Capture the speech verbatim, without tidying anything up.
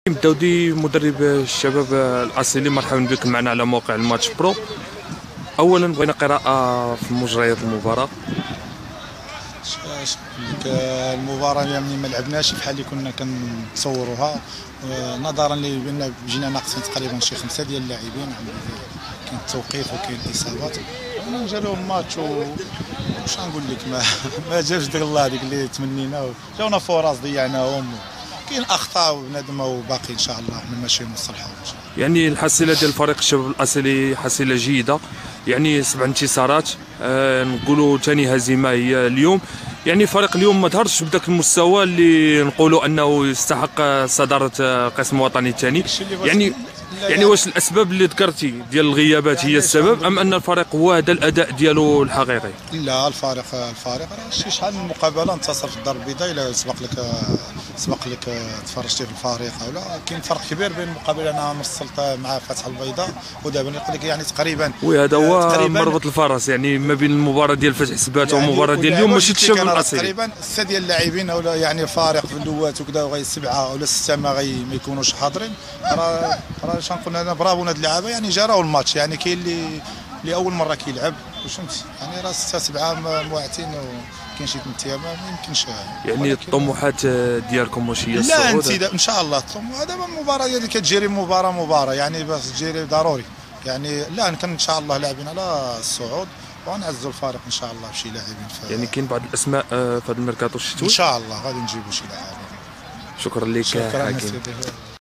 مداودي مدرب الشباب الاصيلي، مرحبا بكم معنا على موقع الماتش برو. اولا بغينا قراءه في مجريات المباراه. المباراه يعني ما لعبناش بحال اللي كنا كنتصوروها، نظرا لان جينا ناقصين تقريبا شي خمسه ديال اللاعبين، كاين التوقيف وكاين الاصابات. انا جاو الماتش واش غنقول لك، ما ما جابش داك الله هذيك اللي تمنينا، جاونا فرص ضيعناهم، كاين اخطاء وبنادم وباقي ان شاء الله من ماشي مصلحه. يعني الحصيله ديال فريق الشباب الاصيلي حصيله جيده، يعني سبع انتصارات، آه نقولوا ثاني هزيمه هي اليوم. يعني فريق اليوم ما ظهرش بداك المستوى اللي نقولوا انه يستحق صداره قسم وطني الثاني. يعني يعني واش الاسباب اللي ذكرتي ديال الغيابات يعني هي السبب، ام ان الفريق هو هذا الاداء ديالو الحقيقي؟ لا، الفريق الفريق راه شي شحال من مقابله انتصر في الدار البيضاء. الا سبق لك سبق لك تفرجتي في الفريق ولا كاين فرق كبير بين المقابله انا مرسلت مع فتح البيضاء ودابا نقول لك يعني تقريبا. وهذا هو مربط الفرس يعني ما بين المباراه ديال فتح سبات يعني والمباراه ديال اليوم. ماشي الشباب الاصيلي تقريبا سته ديال اللاعبين ولا يعني الفريق في اللوات وكذا، وغي سبعه ولا سته ما غي ما يكونوش حاضرين. راه راه اش نقول انا، برافو هاد اللعابه يعني جراو الماتش. يعني كاين اللي لاول مره كيلعب وشمس، يعني راه سته سبعه موعتين وكاين شي ثلاث ايام ما يمكنش. يعني الطموحات ديالكم واش هي الصعود؟ لا ان شاء الله الطموح دابا المباراه اللي كتجري مباراه مباراه يعني باش تجري ضروري. يعني لا كان ان شاء الله لاعبين على الصعود ونعزوا الفريق ان شاء الله بشي لاعبين. يعني كاين بعض الاسماء في هذا الميركاتو الشتوي ان شاء الله غادي نجيبوا شي لاعبين. شكرا لك. شكرا.